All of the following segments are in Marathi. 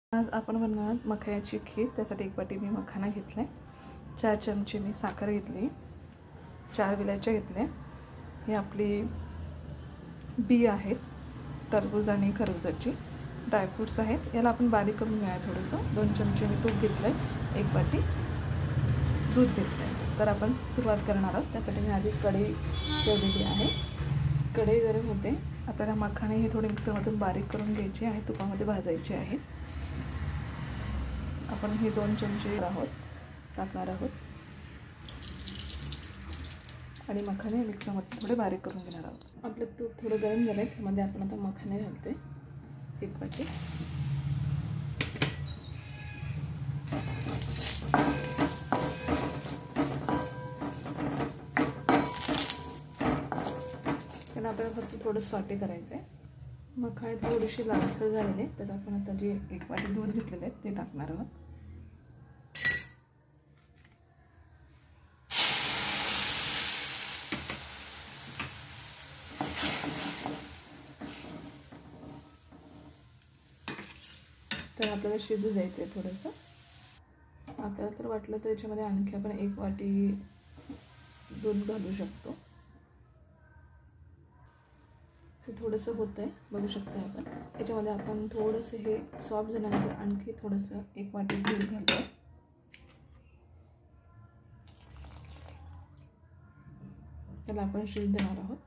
आज आपण बनवणार मखाण्याची खीर। त्यासाठी एक वाटी मी मखाना घेतला, 4 चमचे मी साखर घेतली, 4 विलायच्या घेतल्या। ही आपली बी आहेत, टरबूज आणि खरबूजाची, ड्रायफ्रूट्स आहेत। याला आपण बारीक करून घेऊया थोडंसं। 2 चमचे मी तूप घेतलंय, 1 वाटी दूध घेतलंय। तर आपण सुरुवात करणार आहोत। त्यासाठी मी आधी कढई ठेवलेली आहे। कढई गरम होते, आपल्याला मखाणे हे थोडे मिक्सरमधून बारीक करून घ्यायचे आणि तुपामध्ये भाजायचे आहेत। आपण हे 2 चमचे टाकणार आहोत आणि मखाणे मिक्सरमध्ये थोडे बारीक करून घेणार आहोत। आपलं तूप थोडं गरम झालंय, त्यामध्ये आपण आता मखाणे घालते, 1 वाटी। त्याला आपल्याला फक्त थोडं सॉटे करायचं आहे। मखाणे थोडीशी लालसर झालेले, तर आपण आता जे 1 वाटी दूध घेतलेले आहे ते टाकणार आहोत। तर आपल्याला शिजू द्यायचं आहे थोडंसं। आपल्याला तर वाटलं तर याच्यामध्ये आणखी आपण 1 वाटी दूध घालू शकतो। ते थोडंसं होतं आहे, बघू शकता आपण। याच्यामध्ये आपण थोडंसं हे सॉफ्ट झाल्यानंतर आणखी थोडंसं 1 वाटी दूध घालतो। त्याला आपण शिजू देणार आहोत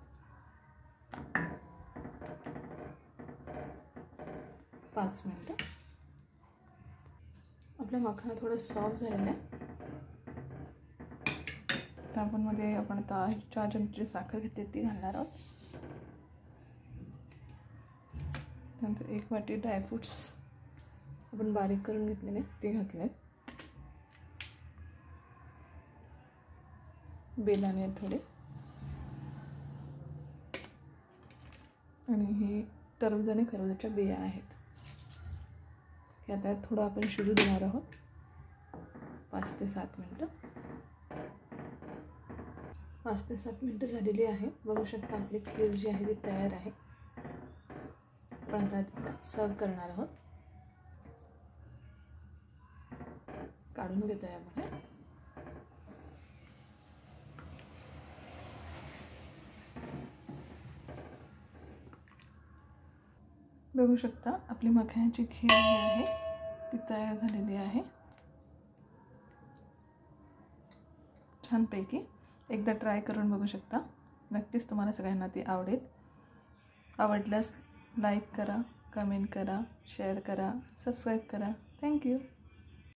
5 मिनिटं। आपला मखाना थोडा सॉफ्ट झालेला आहे, तर आपण आता 4 चमचे साखर घेतली, ती घालणार आहोत। नंतर 1 वाटी ड्रायफ्रूट्स आपण बारीक करून घेतलेले ते घातले, बेदाणे थोडे, आणि हे टरबूज आणि खरबूजाच्या बिया आहेत। हे आता थोडं आपण शिजू देणार आहोत 5 ते 7 मिनिटं। 5 ते 7 मिनिटं झालेली आहे, बघू शकता आपली खीर जी आहे ती तयार आहे। आपण आता सर्व करणार आहोत, काढून घेतो आहे आपण। बघू शकता आपली मखाण्याची खीर जी आहे ती तयार झालेली आहे, छानपैकी। एकदा ट्राय करून बघू शकता, नक्कीच तुम्हाला सगळ्यांना ती आवडेल। आवडल्यास लाईक करा, कमेंट करा, शेअर करा, सबस्क्राईब करा। थँक्यू।